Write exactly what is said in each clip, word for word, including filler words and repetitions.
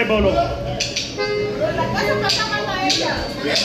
ver, Pablo. La casa está llamando a ella.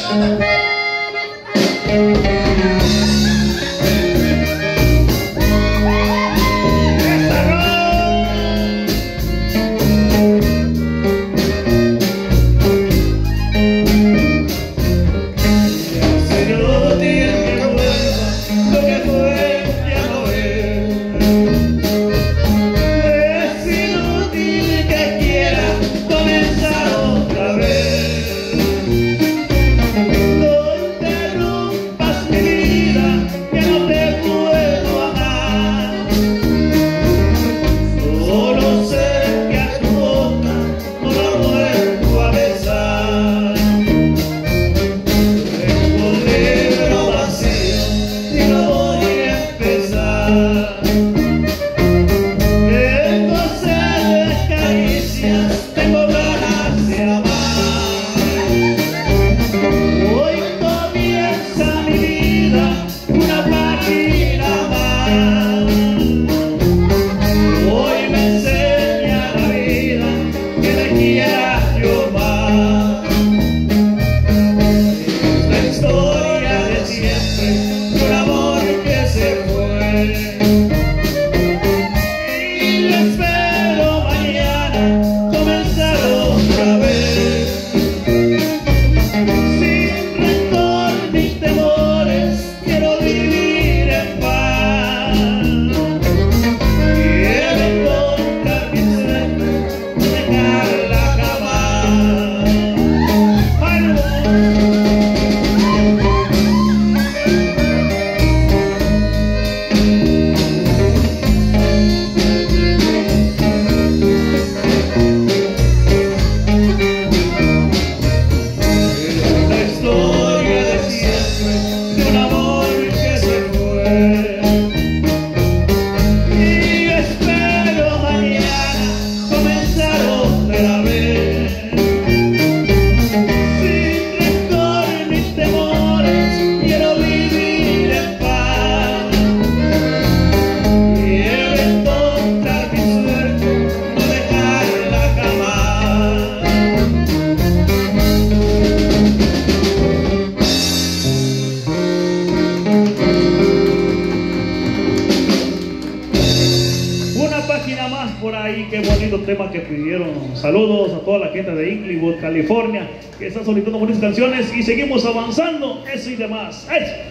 Qué bonito tema que pidieron. Saludos a toda la gente de Inglewood, California, que está solicitando bonitas canciones y seguimos avanzando. Eso y demás. ¡Ay!